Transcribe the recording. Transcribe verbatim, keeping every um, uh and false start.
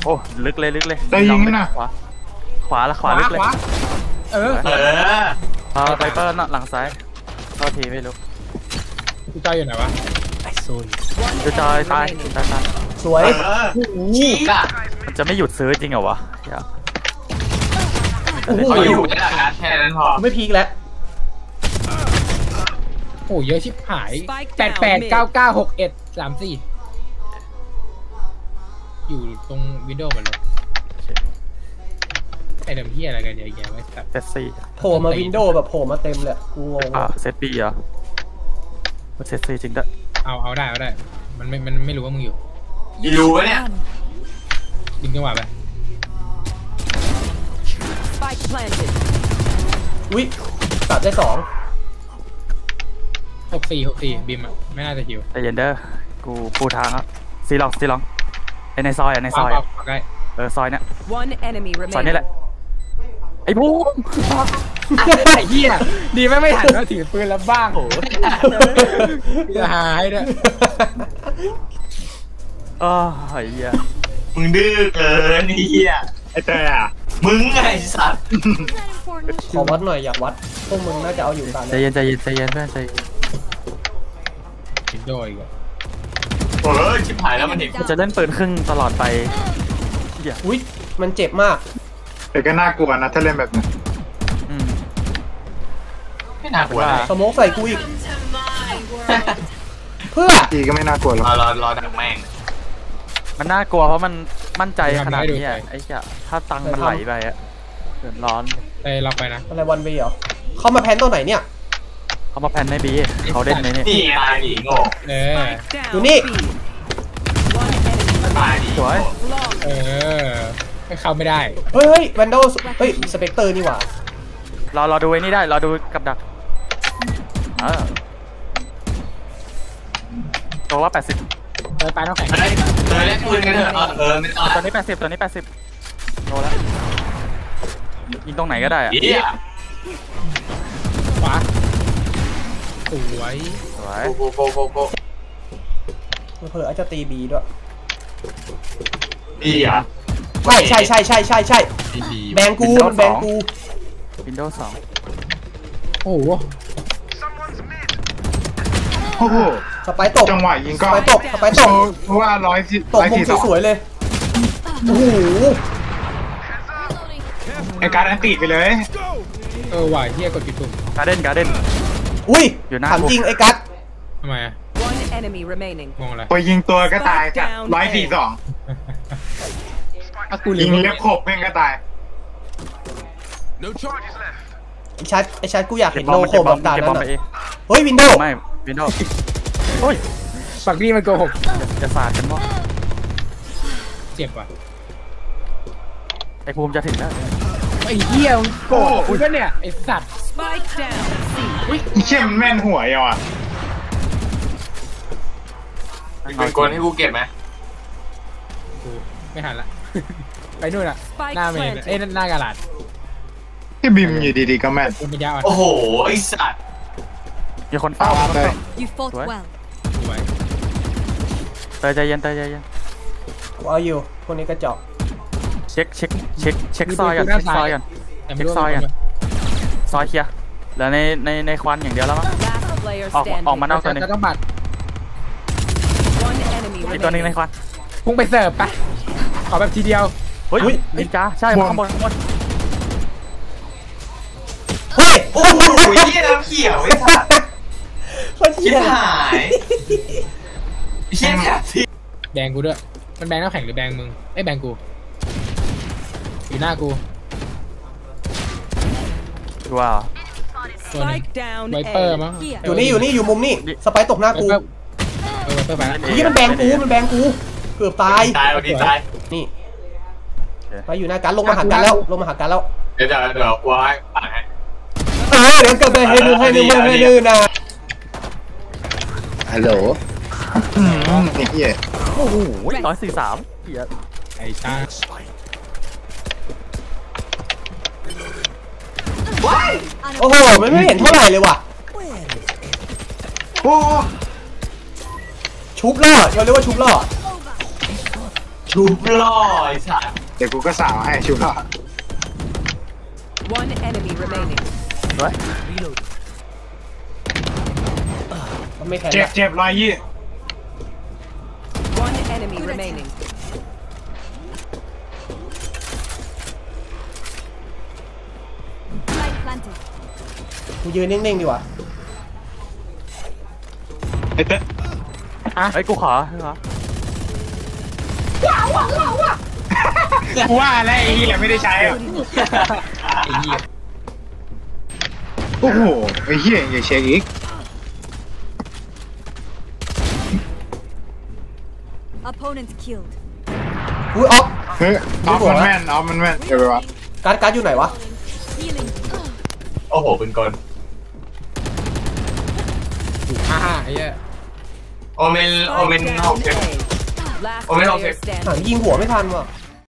โอ้ลึกเลยลึกเลยได้ยิงนะขวาขวาละขวาลึกเลยเออเออพาไฟเปอร์หลังซ้ายเข้าทีไม่รู้กูจอยอยู่ไหนวะไอ้ซุยจะจอยตายตายตายสวยฉีกอ่ะจะไม่หยุดซื้อจริงเหรอวะเขาอยู่ในการแค่นั้นพอไม่พีกแล้วโอ้เยอะชิบหายแปดแปดเก้าเก้าหกเอ็ดสามสี่อยู่ตรงวินโดว์หมดเลยไอ้เดิมที่อะไรกันเยอะแยะไว้สัตว์เซตซี่โผล่มาวินโดว์แบบโผล่มาเต็มเลยกูงงอ่ะเซตบีอ่ะเซตซี่จริงด้วยเอาเอาได้เอาได้มันไม่มันไม่รู้ว่ามึงอยู่อยู่วะเนี่ยดึงจังหวะไปอุ้ยตัดได้สองหกสี่หกสี่บิมอ่ะไม่น่าจะหิวแต่เย็นเดอร์กูปูทางอ่ะซีล็อกซีล็อกไอในซอยอ่ะในซอยเออซอยเนี้ยซอยนี้แหละไอ้ภูมิไอ้เหี้ยดีไม่ไม่หันมาถือปืนแล้วบ้างโอ้จะหายด้วยอ๋อไอ้เหี้ยมึงดื้อเกินไอ้เหี้ยไอ้แต่มึงไงสัตว์ขอวัดหน่อยอยากวัดพวกมึงน่าจะเอาอยู่กันใจเย็นใจเย็นใจเย็นเพื่อนใจกินโดยอีกโอ้ยชิบหายแล้วมันเห็นจะเล่นปืนครึ่งตลอดไปอุ้ยมันเจ็บมากแต่ก็น่ากลัวนะถ้าเล่นแบบนี้ไม่น่ากลัวสโมกใส่กูอีกเพื่อทีก็ไม่น่ากลัวหรอกรอรอดักแม่งมันน่ากลัวเพราะมันมั่นใจขนาดนี้ไอ้เหี้ยถ้าตังมันไหลไปอะเดือดร้อนไปเราไปนะอะไรวันเบย์เหรอเขามาแพนตัวไหนเนี่ยเขามาแพนในบีเขาเด่นในนี่นี่ตายดิโง่เอออยู่นี่ตายดิสวยเออไม่เข้าไม่ได้เฮ้ยเฮ้ยแวนโดว์เฮ้ยสเปกเตอร์นี่หว่าเราเราดูไอ้นี่ได้เราดูกับดักเออตัวว่าแปดสิบเออไปน้องแข็งเลยเล่นปืนกันเถอะเออไม่ต้องตัวนี้แปดสิบตัวนี้แปดสิบโดนแล้วยิงตรงไหนก็ได้อะขวาสวยสวยโกโกโกโกเผื่ออาจจะตีบีด้วยดีอ่ะใช่ใช่ใช่ใช่ใช่ใช่แบงกูแบงกูวินโดว์สองโอ้โหโอ้โหสไปตกจังหวะยิงก็สไปตกสไปตกเพราะว่าร้อยสิบตกมุมสวยๆเลยโอ้โหไอการอันติไปเลยเออว่ะเฮียกดผิดปุ่มการ์เด้นการ์เด้นอุ้ยถามจริงไอ้กัสทำไมอ่ะมองอะไรพอยิงตัวก็ตายจากร้อยสี่สองยิงเล็บขบแม่งก็ตายไอชัดไอชัดกูอยากเห็นโลโก้แบบด่านนั้นเฮ้ยวินโดว์ไม่วินโดว์โอ้ยฝั่งนี้มันโกหกจะสาดกันมั้งเจ็บว่ะไอภูมิจะถึงแล้วไอเหี้ยโกหกคุณก็เนี่ยไอสัตว์อุ้ยเชี่ยมันแม่นหัวอ่ะเป็นกลให้กูเก็บไหมไม่หันละไปนู่นอะหน้าเมนเอ้ยหน้ากระดาษที่บิมอยู่ดีๆก็แม่นโอ้โหไอสัตว์มีคนเฝ้าเลยสวยเตยใจเย็นเตยใจเย็นเอาอยู่พวกนี้ก็เจาะเช็คเช็คเช็คเช็คซอยกันเช็คซอยกันเช็คซอยกันซอยเคลียร์แล้วในในในควันอย่างเดียวแล้วมั้งออกออกมานอกตัวนึงจะต้องบัดอีกตัวนึงในควันพุ่งไปเสิร์ฟปะขอแบบทีเดียวเฮ้ยนินจาใช่ข้างบนข้างบนเฮ้ยโอ้โหยี่น้ำเขียวไอ้สัสชิบหายเชี่ยแบงกูด้วยมันแบงน้ำแข็งหรือแบงมึงไอ้แบงกูอยู่หน้ากูว้าวไวเปอร์มั้งอยู่นี่อยู่นี่อยู่มุมนี่สไปตกหน้ากูเออไวเปอร์ไปแล้วนี่มันแบงกูมันแบงกูเกือบตายตายดีตายนี่ไปอยู่หน้ากันลงมาหากันแล้วลงมาหากันแล้วเดี๋ยวเดี๋ยวกูให้ปังให้เออเดี๋ยวกลับไปให้ดูให้ดูให้ดูนะฮัลโหลอืมนี่เหี้ยโอ้โหร้อยสี่สามเหี้ยไอ้ตาโอ้โหไม่ไม่เห็นเท่าไหร่เลยว่ะโอ้ชุบล่อเราเรียกว่าชุบล่อรูปล่อไอ้สัสเดี๋ยวกูก็สาวให้ชิวละ One enemy remaining. เฮ้ยมันไม่แข็งเจ็บเจ็บร้อยยี่ One enemy remaining. Light planted. กูยืนนิ่งๆดีกว่าไอ้เต้อ่ะไอ้ยกูขอขอกูว่าแล้วไอ้เหี้ยไม่ได้ใช้อ่ะไอ้เหี้ยโอ้โหไอ้เหี้ยอย่าเช็คอีก Opponent killed. อุ้ยออฟเฮ้ยออฟมันแม่นออฟมันแม่นเดี๋ยวไปวะการ์ดการ์ดอยู่ไหนวะ Healing. โอ้โหเป็นกลฮ่าไอ้เหี้ยโอเมนโอเมนหกสิบ Last Oh, we don't player have- หา standing. ยิงหัวไม่ทันว่ะ